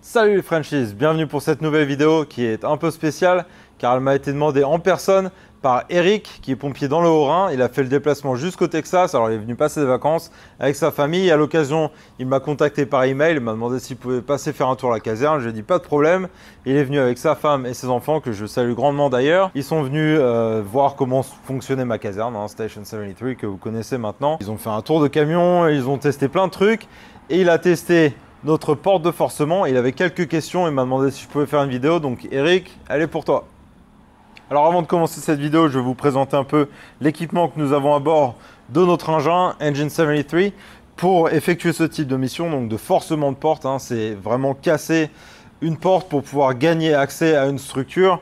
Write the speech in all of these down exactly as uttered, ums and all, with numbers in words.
Salut les Frenchies, bienvenue pour cette nouvelle vidéo qui est un peu spéciale car elle m'a été demandée en personne par Eric qui est pompier dans le Haut-Rhin. Il a fait le déplacement jusqu'au Texas, alors il est venu passer des vacances avec sa famille. À l'occasion, il m'a contacté par email, il m'a demandé s'il pouvait passer faire un tour à la caserne. Je lui ai dit pas de problème. Il est venu avec sa femme et ses enfants que je salue grandement d'ailleurs. Ils sont venus euh, voir comment fonctionnait ma caserne, hein, Station soixante-treize que vous connaissez maintenant. Ils ont fait un tour de camion, ils ont testé plein de trucs et il a testé notre porte de forcement. Il avait quelques questions, il m'a demandé si je pouvais faire une vidéo, donc Eric, elle est pour toi. Alors avant de commencer cette vidéo, je vais vous présenter un peu l'équipement que nous avons à bord de notre engin Engine soixante-treize pour effectuer ce type de mission, donc de forcement de porte, hein. C'est vraiment casser une porte pour pouvoir gagner accès à une structure.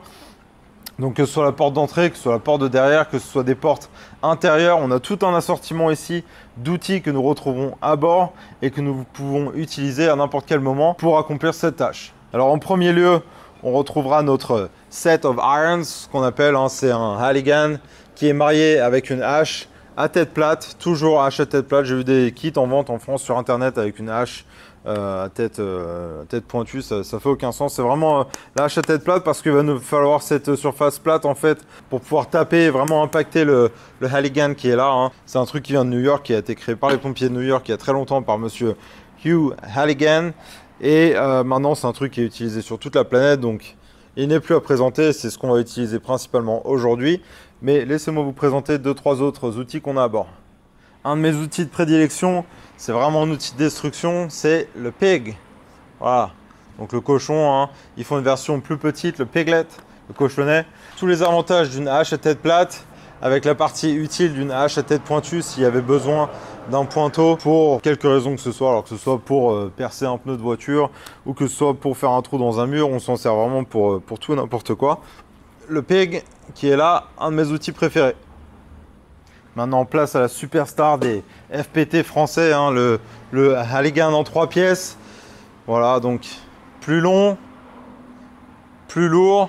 Donc que ce soit la porte d'entrée, que ce soit la porte de derrière, que ce soit des portes intérieures, on a tout un assortiment ici d'outils que nous retrouvons à bord et que nous pouvons utiliser à n'importe quel moment pour accomplir cette tâche. Alors en premier lieu, on retrouvera notre set of irons, ce qu'on appelle, hein, c'est un Halligan qui est marié avec une hache à tête plate, toujours hache à tête plate. J'ai vu des kits en vente en France sur internet avec une hache Euh, à tête, euh, tête pointue, ça, ça fait aucun sens. C'est vraiment euh, la hache à tête plate parce qu'il va nous falloir cette surface plate en fait pour pouvoir taper et vraiment impacter le, le Halligan qui est là, hein. C'est un truc qui vient de New York, qui a été créé par les pompiers de New York il y a très longtemps par monsieur Hugh Halligan et euh, maintenant c'est un truc qui est utilisé sur toute la planète, donc il n'est plus à présenter. C'est ce qu'on va utiliser principalement aujourd'hui, mais laissez-moi vous présenter deux trois autres outils qu'on a à bord. Un de mes outils de prédilection, c'est vraiment un outil de destruction, c'est le pig. Voilà, donc le cochon, hein. Ils font une version plus petite, le piglet, le cochonnet. Tous les avantages d'une hache à tête plate, avec la partie utile d'une hache à tête pointue s'il y avait besoin d'un pointeau pour quelque raison que ce soit, alors que ce soit pour euh, percer un pneu de voiture ou que ce soit pour faire un trou dans un mur, on s'en sert vraiment pour, pour tout et n'importe quoi. Le pig qui est là, un de mes outils préférés. Maintenant, place à la superstar des F P T français, hein, le, le Halligan en trois pièces. Voilà, donc plus long, plus lourd,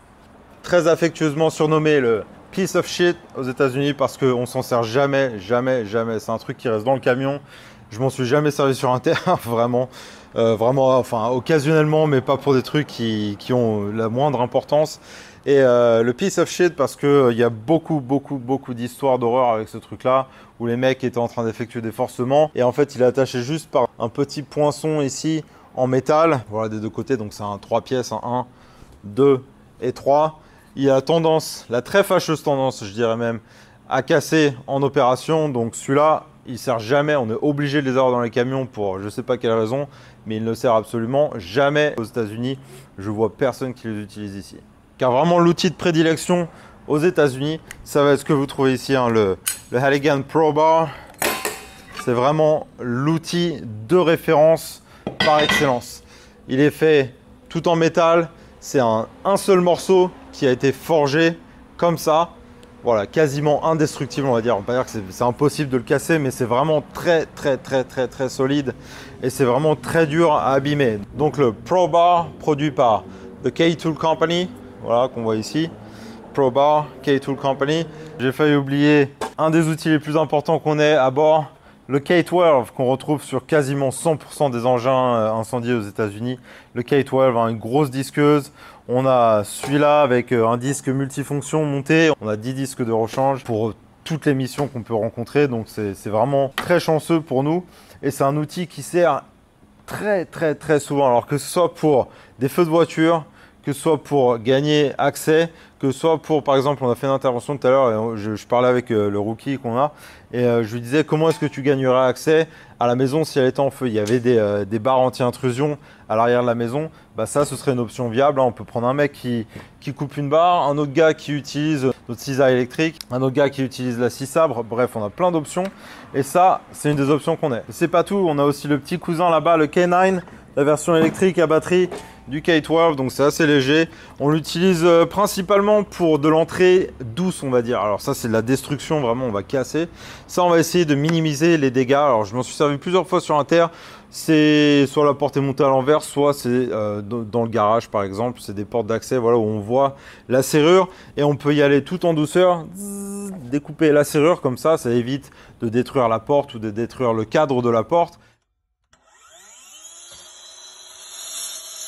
très affectueusement surnommé le piece of shit aux États-Unis parce qu'on s'en sert jamais, jamais, jamais. C'est un truc qui reste dans le camion. Je m'en suis jamais servi sur un terrain, vraiment. Euh, vraiment, enfin, occasionnellement, mais pas pour des trucs qui, qui ont la moindre importance. Et euh, le piece of shit parce qu'il euh, y a beaucoup, beaucoup, beaucoup d'histoires d'horreur avec ce truc-là, où les mecs étaient en train d'effectuer des forcements. Et en fait, il est attaché juste par un petit poinçon ici en métal. Voilà, des deux côtés, donc c'est un trois pièces, un un, deux et trois. Il a la tendance, la très fâcheuse tendance, je dirais même, à casser en opération. Donc celui-là, il sert jamais. On est obligé de les avoir dans les camions pour je ne sais pas quelle raison, mais il ne sert absolument jamais aux États-Unis. Je vois personne qui les utilise ici. Car vraiment l'outil de prédilection aux États-Unis, ça va être ce que vous trouvez ici, hein, le, le Halligan Pro Bar. C'est vraiment l'outil de référence par excellence. Il est fait tout en métal. C'est un, un seul morceau qui a été forgé comme ça. Voilà, quasiment indestructible, on va dire. On va pas dire que c'est impossible de le casser, mais c'est vraiment très, très, très, très, très solide. Et c'est vraiment très dur à abîmer. Donc le Pro Bar, produit par The K-Tool Company. Voilà, qu'on voit ici, Pro Bar, K-Tool Company. J'ai failli oublier un des outils les plus importants qu'on ait à bord, le K douze, qu'on retrouve sur quasiment cent pour cent des engins incendiés aux États-Unis. Le K douze a une grosse disqueuse. On a celui-là avec un disque multifonction monté. On a dix disques de rechange pour toutes les missions qu'on peut rencontrer. Donc c'est vraiment très chanceux pour nous. Et c'est un outil qui sert très, très, très souvent. Alors que ce soit pour des feux de voiture, que ce soit pour gagner accès, que ce soit pour, par exemple, on a fait une intervention tout à l'heure, je, je parlais avec euh, le rookie qu'on a, et euh, je lui disais comment est-ce que tu gagnerais accès à la maison si elle était en feu. Il y avait des, euh, des barres anti-intrusion à l'arrière de la maison, bah ça ce serait une option viable, hein. On peut prendre un mec qui, qui coupe une barre, un autre gars qui utilise notre cisaille électrique, un autre gars qui utilise la scie sabre, bref on a plein d'options, et ça c'est une des options qu'on a. C'est pas tout, on a aussi le petit cousin là-bas, le K neuf, la version électrique à batterie du K douze, donc c'est assez léger. On l'utilise euh, principalement pour de l'entrée douce, on va dire. Alors ça c'est de la destruction, vraiment on va casser. Ça on va essayer de minimiser les dégâts. Alors je m'en suis servi plusieurs fois sur Inter. C'est soit la porte est montée à l'envers, soit c'est euh, dans le garage par exemple. C'est des portes d'accès, voilà, où on voit la serrure et on peut y aller tout en douceur, zzz, découper la serrure comme ça, ça évite de détruire la porte ou de détruire le cadre de la porte.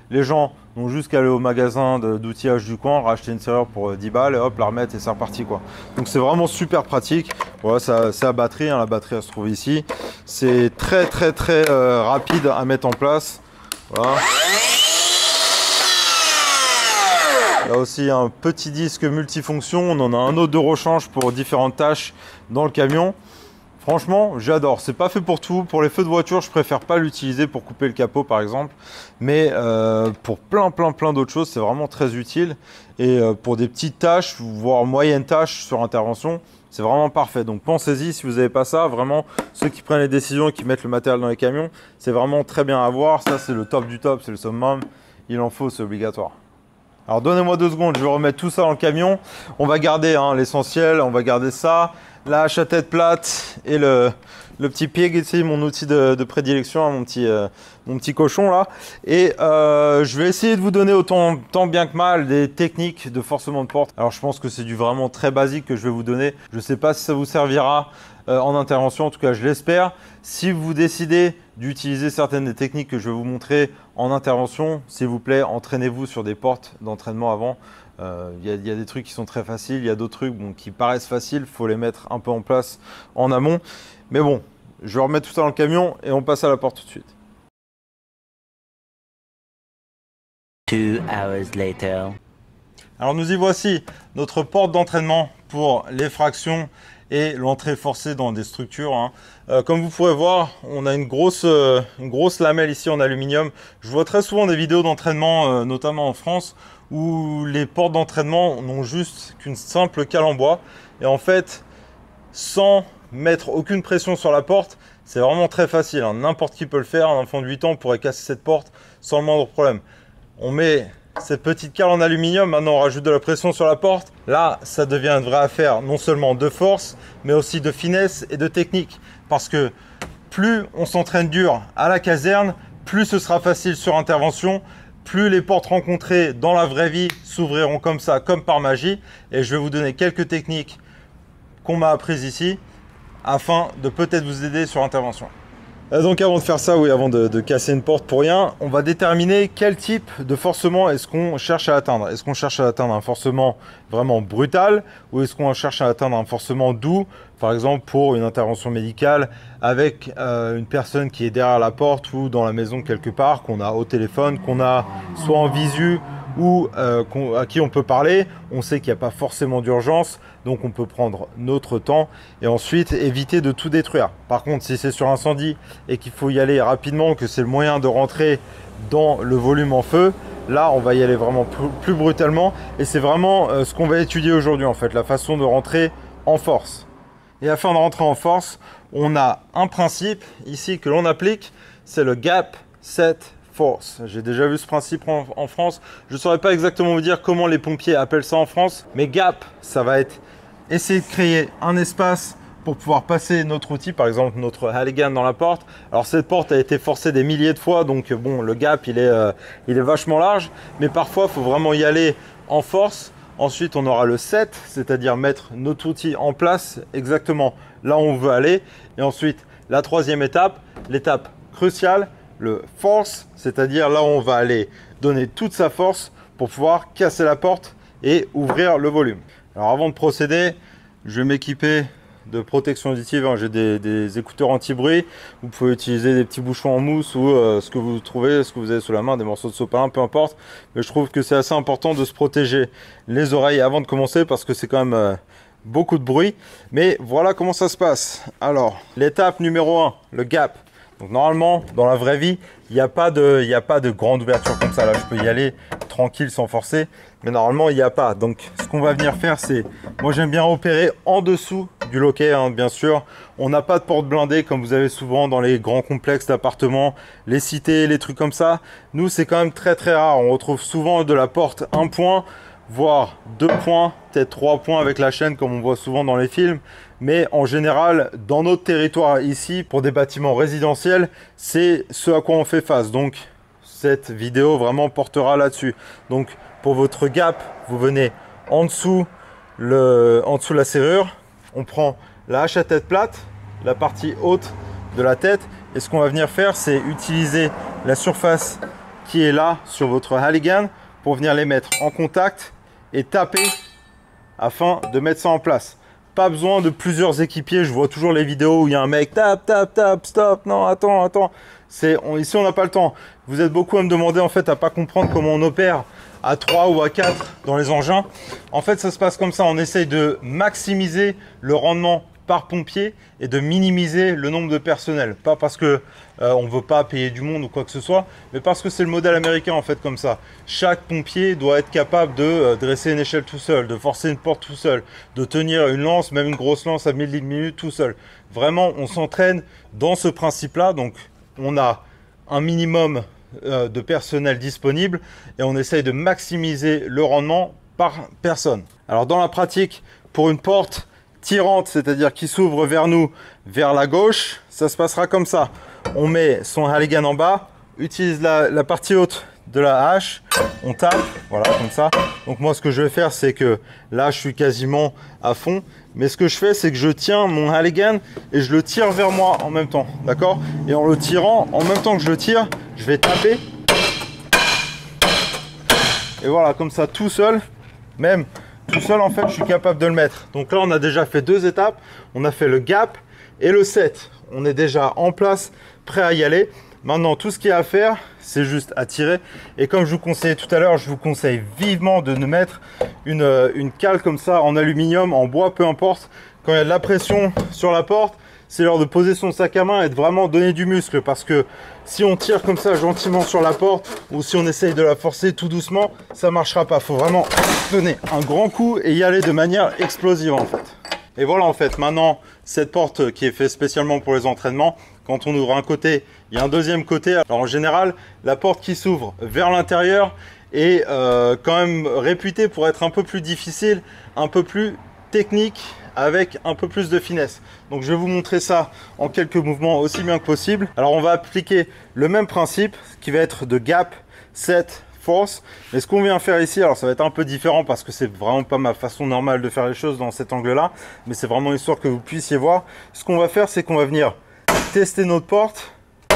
Les gens n'ont juste qu'à aller au magasin d'outillage du coin, racheter une serrure pour dix balles, et hop, la remettre et c'est reparti quoi. Donc c'est vraiment super pratique. Voilà, c'est la batterie, hein, la batterie elle se trouve ici. C'est très très très euh, rapide à mettre en place. Voilà. Là aussi un petit disque multifonction, on en a un autre de rechange pour différentes tâches dans le camion. Franchement, j'adore. C'est pas fait pour tout. Pour les feux de voiture, je préfère pas l'utiliser pour couper le capot par exemple. Mais euh, pour plein plein plein d'autres choses, c'est vraiment très utile. Et euh, pour des petites tâches, voire moyennes tâches sur intervention, c'est vraiment parfait. Donc pensez-y si vous n'avez pas ça. Vraiment, ceux qui prennent les décisions et qui mettent le matériel dans les camions, c'est vraiment très bien à voir. Ça, c'est le top du top, c'est le summum. Il en faut, c'est obligatoire. Alors donnez-moi deux secondes, je vais remettre tout ça dans le camion. On va garder hein, l'essentiel, on va garder ça, la hache à tête plate et le, le petit pig ici, mon outil de, de prédilection, hein, mon, petit, euh, mon petit cochon là. Et euh, je vais essayer de vous donner autant tant bien que mal des techniques de forcement de porte. Alors je pense que c'est du vraiment très basique que je vais vous donner. Je ne sais pas si ça vous servira euh, en intervention, en tout cas je l'espère. Si vous décidez d'utiliser certaines des techniques que je vais vous montrer en intervention, s'il vous plaît, entraînez-vous sur des portes d'entraînement avant. Il euh, y, y a des trucs qui sont très faciles, il y a d'autres trucs bon, qui paraissent faciles, il faut les mettre un peu en place en amont. Mais bon, je vais remettre tout ça dans le camion et on passe à la porte tout de suite. Two hours later. Alors nous y voici, notre porte d'entraînement pour les fractions et l'entrée forcée dans des structures. Hein. Euh, comme vous pourrez voir, on a une grosse, euh, une grosse lamelle ici en aluminium. Je vois très souvent des vidéos d'entraînement, euh, notamment en France, où les portes d'entraînement n'ont juste qu'une simple cale en bois. Et en fait, sans mettre aucune pression sur la porte, c'est vraiment très facile. Hein. N'importe qui peut le faire. Un enfant de huit ans pourrait casser cette porte sans le moindre problème. On met cette petite cale en aluminium, maintenant on rajoute de la pression sur la porte. Là, ça devient une vraie affaire, non seulement de force, mais aussi de finesse et de technique. Parce que plus on s'entraîne dur à la caserne, plus ce sera facile sur intervention, plus les portes rencontrées dans la vraie vie s'ouvriront comme ça, comme par magie. Et je vais vous donner quelques techniques qu'on m'a apprises ici, afin de peut-être vous aider sur intervention. Donc avant de faire ça, oui, avant de, de casser une porte pour rien, on va déterminer quel type de forcement est-ce qu'on cherche à atteindre. Est-ce qu'on cherche à atteindre un forcement vraiment brutal ou est-ce qu'on cherche à atteindre un forcement doux, par exemple pour une intervention médicale avec euh, une personne qui est derrière la porte ou dans la maison quelque part, qu'on a au téléphone, qu'on a soit en visu ou euh, à qui on peut parler. On sait qu'il n'y a pas forcément d'urgence, donc on peut prendre notre temps et ensuite éviter de tout détruire. Par contre, si c'est sur incendie et qu'il faut y aller rapidement, que c'est le moyen de rentrer dans le volume en feu, là on va y aller vraiment plus, plus brutalement et c'est vraiment euh, ce qu'on va étudier aujourd'hui en fait, la façon de rentrer en force. Et afin de rentrer en force, on a un principe ici que l'on applique, c'est le gap set force. J'ai déjà vu ce principe en, en France. Je ne saurais pas exactement vous dire comment les pompiers appellent ça en France, mais gap, ça va être essayer de créer un espace pour pouvoir passer notre outil, par exemple notre Halligan dans la porte. Alors cette porte a été forcée des milliers de fois, donc bon, le gap il est, euh, il est vachement large, mais parfois il faut vraiment y aller en force. Ensuite on aura le set, c'est-à-dire mettre notre outil en place exactement là où on veut aller. Et ensuite la troisième étape, l'étape cruciale, le force, c'est-à-dire là où on va aller donner toute sa force pour pouvoir casser la porte et ouvrir le volume. Alors avant de procéder, je vais m'équiper de protection auditive. J'ai des, des écouteurs anti-bruit. Vous pouvez utiliser des petits bouchons en mousse ou euh, ce que vous trouvez, ce que vous avez sous la main, des morceaux de sopalin, peu importe. Mais je trouve que c'est assez important de se protéger les oreilles avant de commencer parce que c'est quand même euh, beaucoup de bruit. Mais voilà comment ça se passe. Alors, l'étape numéro un, le gap. Donc normalement, dans la vraie vie, il n'y a pas de, il n'y a pas de grande ouverture comme ça. Là, je peux y aller tranquille sans forcer. Mais normalement, il n'y a pas. Donc, ce qu'on va venir faire, c'est... Moi, j'aime bien opérer en dessous du loquet, hein, bien sûr. On n'a pas de porte blindée comme vous avez souvent dans les grands complexes d'appartements, les cités, les trucs comme ça. Nous, c'est quand même très, très rare. On retrouve souvent de la porte un point, voire deux points, peut-être trois points avec la chaîne, comme on voit souvent dans les films. Mais en général, dans notre territoire ici, pour des bâtiments résidentiels, c'est ce à quoi on fait face. Donc, cette vidéo vraiment portera là-dessus. Donc, pour votre gap, vous venez en dessous, le, en dessous de la serrure. On prend la hache à tête plate, la partie haute de la tête. Et ce qu'on va venir faire, c'est utiliser la surface qui est là sur votre Halligan pour venir les mettre en contact et taper afin de mettre ça en place. Pas besoin de plusieurs équipiers. Je vois toujours les vidéos où il y a un mec tape, tape, tape, stop, non, attends, attends. C'est, on, ici, on n'a pas le temps. Vous êtes beaucoup à me demander en fait à pas comprendre comment on opère à trois ou à quatre dans les engins. En fait, ça se passe comme ça. On essaye de maximiser le rendement par pompier et de minimiser le nombre de personnel. Pas parce que euh, on veut pas payer du monde ou quoi que ce soit, mais parce que c'est le modèle américain en fait comme ça. Chaque pompier doit être capable de euh, dresser une échelle tout seul, de forcer une porte tout seul, de tenir une lance, même une grosse lance à mille litres minute tout seul. Vraiment, on s'entraîne dans ce principe-là. Donc, on a un minimum euh, de personnel disponible et on essaye de maximiser le rendement par personne. Alors, dans la pratique, pour une porte tirante, c'est-à-dire qui s'ouvre vers nous, vers la gauche, ça se passera comme ça. On met son Halligan en bas, utilise la, la partie haute de la hache, on tape, voilà, comme ça. Donc moi, ce que je vais faire, c'est que là, je suis quasiment à fond. Mais ce que je fais, c'est que je tiens mon Halligan et je le tire vers moi en même temps, d'accord? Et en le tirant, en même temps que je le tire, je vais taper. Et voilà, comme ça, tout seul, même tout seul, en fait, je suis capable de le mettre. Donc là, on a déjà fait deux étapes. On a fait le gap et le set. On est déjà en place, prêt à y aller. Maintenant, tout ce qu'il y a à faire, c'est juste à tirer. Et comme je vous conseillais tout à l'heure, je vous conseille vivement de ne mettre une, une cale comme ça en aluminium, en bois, peu importe. Quand il y a de la pression sur la porte, c'est l'heure de poser son sac à main et de vraiment donner du muscle. Parce que si on tire comme ça gentiment sur la porte ou si on essaye de la forcer tout doucement, ça ne marchera pas. Il faut vraiment donner un grand coup et y aller de manière explosive en fait. Et voilà en fait, maintenant, cette porte qui est faite spécialement pour les entraînements, quand on ouvre un côté, il y a un deuxième côté. Alors en général, la porte qui s'ouvre vers l'intérieur est euh, quand même réputée pour être un peu plus difficile, un peu plus technique, avec un peu plus de finesse. Donc je vais vous montrer ça en quelques mouvements aussi bien que possible. Alors on va appliquer le même principe qui va être de gap, set, force. Mais ce qu'on vient faire ici, alors ça va être un peu différent parce que c'est vraiment pas ma façon normale de faire les choses dans cet angle là, mais c'est vraiment histoire que vous puissiez voir. Ce qu'on va faire, c'est qu'on va venir tester notre porte,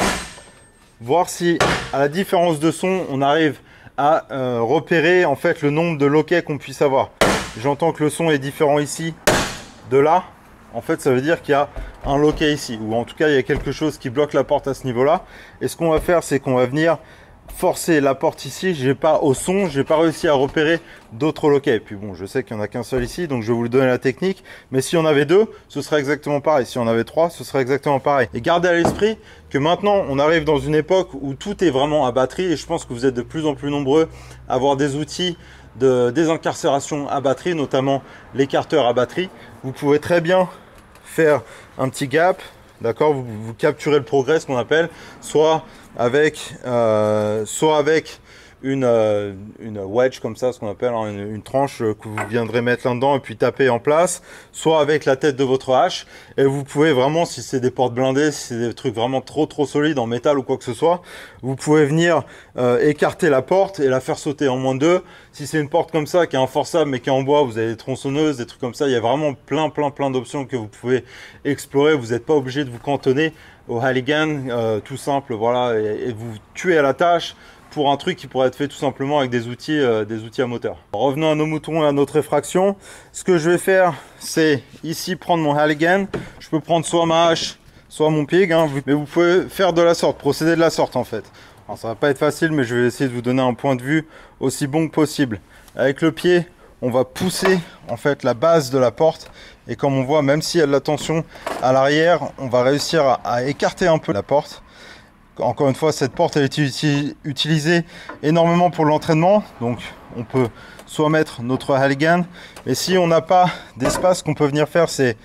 voir si à la différence de son on arrive à euh, repérer en fait le nombre de loquets qu'on puisse avoir. J'entends que le son est différent ici de là. En fait, ça veut dire qu'il y a un loquet ici, ou en tout cas il y a quelque chose qui bloque la porte à ce niveau là. Et ce qu'on va faire, c'est qu'on va venir forcer la porte ici. J'ai pas au son, j'ai pas réussi à repérer d'autres loquets. Et puis bon, je sais qu'il n'y en a qu'un seul ici, donc je vais vous le donner la technique. Mais si on avait deux, ce serait exactement pareil. Si on avait trois, ce serait exactement pareil. Et gardez à l'esprit que maintenant, on arrive dans une époque où tout est vraiment à batterie. Et je pense que vous êtes de plus en plus nombreux à avoir des outils de désincarcération à batterie, notamment l'écarteur à batterie. Vous pouvez très bien faire un petit gap, d'accord, vous, vous capturez le progrès, ce qu'on appelle, soit avec, euh, soit avec une, euh, une wedge comme ça, ce qu'on appelle hein, une, une tranche que vous viendrez mettre là-dedans et puis taper en place, soit avec la tête de votre hache. Et vous pouvez vraiment, si c'est des portes blindées, si c'est des trucs vraiment trop trop solides en métal ou quoi que ce soit, vous pouvez venir euh, écarter la porte et la faire sauter en moins de deux. Si c'est une porte comme ça qui est enforçable mais qui est en bois, vous avez des tronçonneuses, des trucs comme ça. Il y a vraiment plein plein plein d'options que vous pouvez explorer. Vous n'êtes pas obligé de vous cantonner au Halligan, euh, tout simple, voilà, et, et vous tuer à la tâche pour un truc qui pourrait être fait tout simplement avec des outils, euh, des outils à moteur. Revenons à nos moutons et à notre réfraction. Ce que je vais faire, c'est ici prendre mon Halligan. Je peux prendre soit ma hache, soit mon pig, hein, mais vous pouvez faire de la sorte, procéder de la sorte en fait. Alors ça va pas être facile, mais je vais essayer de vous donner un point de vue aussi bon que possible. Avec le pied, on va pousser en fait la base de la porte. Et comme on voit, même s'il y a de la tension à l'arrière, on va réussir à, à écarter un peu la porte. Encore une fois, cette porte elle est utilisée énormément pour l'entraînement. Donc on peut soit mettre notre Halligan, mais si on n'a pas d'espace, qu'on peut venir faire, c'est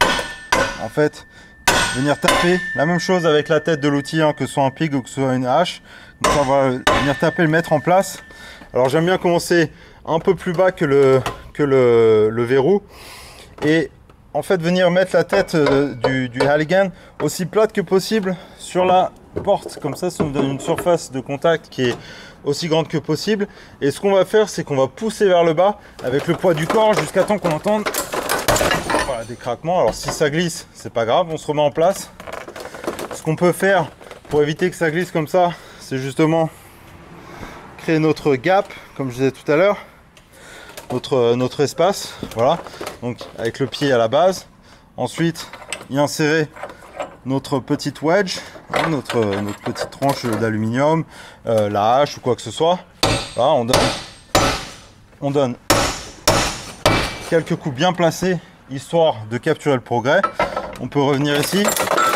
en fait venir taper. La même chose avec la tête de l'outil, hein, que ce soit un pig ou que ce soit une hache. Donc on va venir taper, le mettre en place. Alors j'aime bien commencer un peu plus bas que le, que le, le verrou. Et en fait venir mettre la tête euh, du, du Halligan aussi plate que possible sur la porte. Comme ça, ça nous donne une surface de contact qui est aussi grande que possible. Et ce qu'on va faire, c'est qu'on va pousser vers le bas avec le poids du corps jusqu'à temps qu'on entende voilà, des craquements. Alors si ça glisse, c'est pas grave, on se remet en place. Ce qu'on peut faire pour éviter que ça glisse comme ça, c'est justement créer notre gap, comme je disais tout à l'heure, notre, notre espace, voilà, donc avec le pied à la base. Ensuite, y insérer notre petite wedge, notre, notre petite tranche d'aluminium, euh, la hache ou quoi que ce soit. Voilà, on donne, on donne quelques coups bien placés, histoire de capturer le progrès. On peut revenir ici,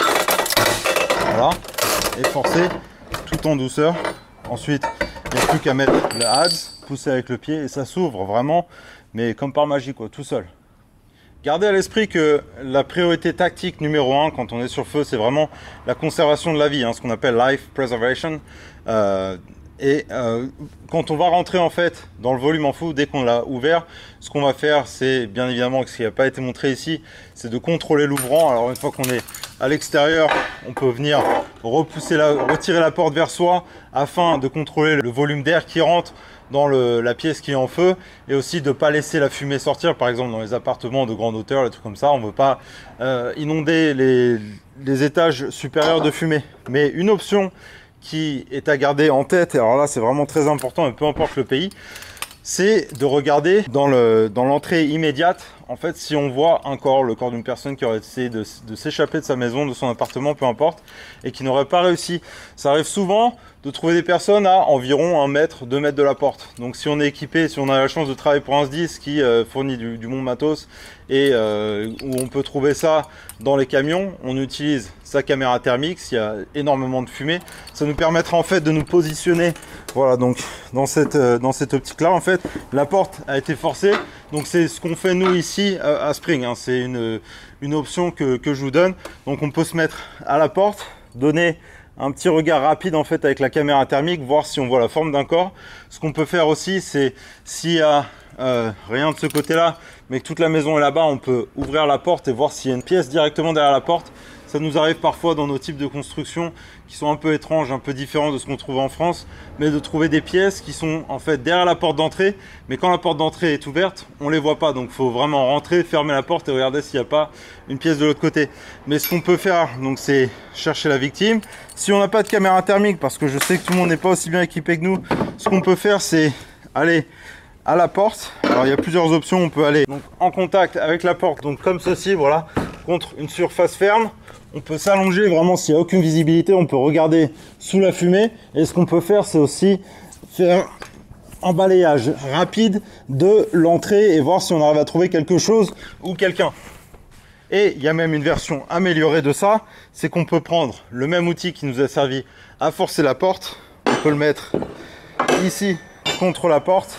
voilà, et forcer tout en douceur. Ensuite, il n'y a plus qu'à mettre le adz, pousser avec le pied et ça s'ouvre vraiment, mais comme par magie, quoi, tout seul. Gardez à l'esprit que la priorité tactique numéro un quand on est sur feu, c'est vraiment la conservation de la vie, hein, ce qu'on appelle life preservation. Euh, et euh, quand on va rentrer en fait dans le volume en fou, dès qu'on l'a ouvert, ce qu'on va faire, c'est bien évidemment, ce qui n'a pas été montré ici, c'est de contrôler l'ouvrant. Alors une fois qu'on est à l'extérieur, on peut venir repousser la, retirer la porte vers soi afin de contrôler le volume d'air qui rentre dans le, la pièce qui est en feu, et aussi de ne pas laisser la fumée sortir. Par exemple dans les appartements de grande hauteur, les trucs comme ça, on ne veut pas euh, inonder les, les étages supérieurs de fumée. Mais une option qui est à garder en tête, et alors là c'est vraiment très important, et peu importe le pays, c'est de regarder dans le dans l'entrée immédiate, en fait, si on voit un corps, le corps d'une personne qui aurait essayé de, de s'échapper de sa maison, de son appartement, peu importe, et qui n'aurait pas réussi. Ça arrive souvent de trouver des personnes à environ un mètre, deux mètres de la porte. Donc si on est équipé, si on a la chance de travailler pour un S D I S qui euh, fournit du, du bon matos, et euh, où on peut trouver ça dans les camions, on utilise sa caméra thermique s'il y a énormément de fumée. Ça nous permettra en fait de nous positionner, voilà, donc dans cette, euh, dans cette optique là, en fait, la porte a été forcée. Donc c'est ce qu'on fait nous ici euh, à Spring, hein. C'est une, une option que, que je vous donne. Donc on peut se mettre à la porte, donner un petit regard rapide en fait avec la caméra thermique, voir si on voit la forme d'un corps. Ce qu'on peut faire aussi, c'est s'il y a euh, rien de ce côté-là, mais que toute la maison est là-bas, on peut ouvrir la porte et voir s'il y a une pièce directement derrière la porte. Ça nous arrive parfois dans nos types de construction qui sont un peu étranges, un peu différents de ce qu'on trouve en France, mais de trouver des pièces qui sont en fait derrière la porte d'entrée, mais quand la porte d'entrée est ouverte, on les voit pas. Donc il faut vraiment rentrer, fermer la porte et regarder s'il n'y a pas une pièce de l'autre côté. Mais ce qu'on peut faire, donc, c'est chercher la victime. Si on n'a pas de caméra thermique, parce que je sais que tout le monde n'est pas aussi bien équipé que nous, ce qu'on peut faire, c'est aller à la porte. Alors il y a plusieurs options. On peut aller donc en contact avec la porte, donc comme ceci, voilà, contre une surface ferme. On peut s'allonger vraiment s'il n'y a aucune visibilité, on peut regarder sous la fumée. Et ce qu'on peut faire, c'est aussi faire un balayage rapide de l'entrée et voir si on arrive à trouver quelque chose ou quelqu'un. Et il y a même une version améliorée de ça, c'est qu'on peut prendre le même outil qui nous a servi à forcer la porte, on peut le mettre ici contre la porte,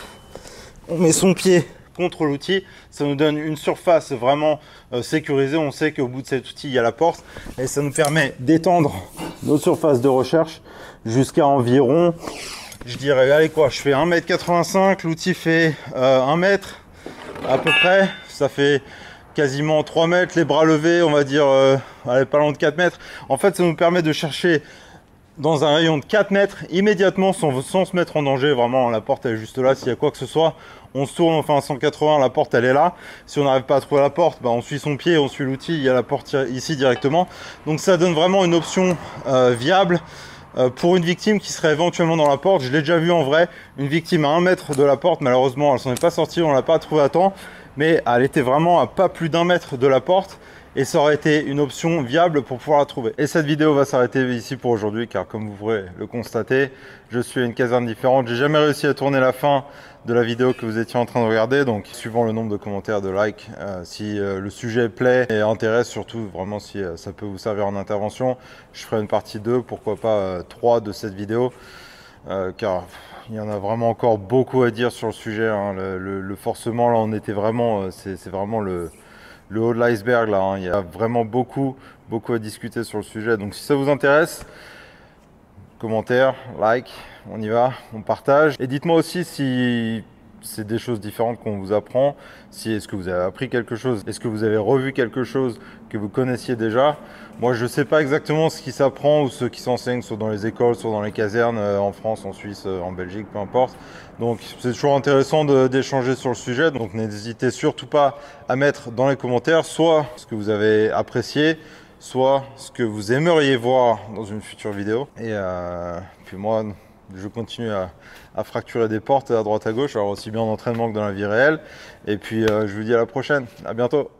on met son pied contre l'outil, ça nous donne une surface vraiment euh, sécurisée. On sait qu'au bout de cet outil il y a la porte et ça nous permet d'étendre nos surfaces de recherche jusqu'à environ, je dirais, allez quoi, je fais un mètre quatre-vingt-cinq, l'outil fait euh, un mètre à peu près, ça fait quasiment trois mètres, les bras levés, on va dire euh, allez, pas loin de quatre mètres. En fait, ça nous permet de chercher dans un rayon de quatre mètres immédiatement sans, sans se mettre en danger. Vraiment, la porte elle est juste là, s'il y a quoi que ce soit, on se tourne, enfin à cent quatre-vingts, la porte elle est là. Si on n'arrive pas à trouver la porte, bah, on suit son pied, on suit l'outil, il y a la porte ici directement. Donc ça donne vraiment une option euh, viable euh, pour une victime qui serait éventuellement dans la porte. Je l'ai déjà vu en vrai, une victime à un mètre de la porte, malheureusement elle s'en est pas sortie, on l'a pas trouvée à temps, mais elle était vraiment à pas plus d'un mètre de la porte. Et ça aurait été une option viable pour pouvoir la trouver. Et cette vidéo va s'arrêter ici pour aujourd'hui, car comme vous pourrez le constater, je suis à une caserne différente. J'ai jamais réussi à tourner la fin de la vidéo que vous étiez en train de regarder. Donc, suivant le nombre de commentaires, de likes, euh, si euh, le sujet plaît et intéresse, surtout vraiment si euh, ça peut vous servir en intervention, je ferai une partie deux, pourquoi pas euh, trois de cette vidéo, euh, car il y en a vraiment encore beaucoup à dire sur le sujet, hein. Le, le, le forcement, là, on était vraiment, euh, c'est vraiment le... le haut de l'iceberg là, hein. Il y a vraiment beaucoup, beaucoup à discuter sur le sujet. Donc si ça vous intéresse, commentaire, like, on y va, on partage. Et dites-moi aussi si c'est des choses différentes qu'on vous apprend, si est-ce que vous avez appris quelque chose, est-ce que vous avez revu quelque chose que vous connaissiez déjà. Moi je ne sais pas exactement ce qui s'apprend ou ce qui s'enseigne, soit dans les écoles, soit dans les casernes, euh, en France, en Suisse, euh, en Belgique, peu importe. Donc c'est toujours intéressant d'échanger sur le sujet, donc n'hésitez surtout pas à mettre dans les commentaires soit ce que vous avez apprécié, soit ce que vous aimeriez voir dans une future vidéo. Et euh, puis moi, je continue à, à fracturer des portes à droite à gauche, alors aussi bien en entraînement que dans la vie réelle. Et puis, euh, je vous dis à la prochaine. À bientôt.